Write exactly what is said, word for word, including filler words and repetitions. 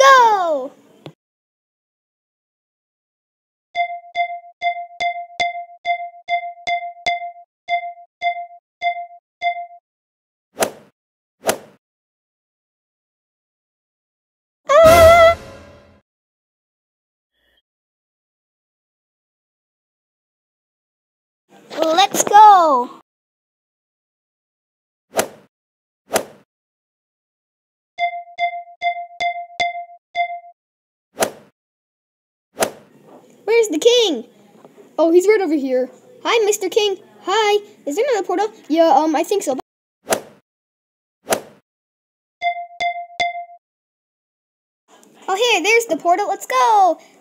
go! Ah! Let's go! Where's the king? Oh, he's right over here. Hi, Mister King. Hi. Is there another portal? Yeah, um, I think so. Oh, here, there's the portal. Let's go.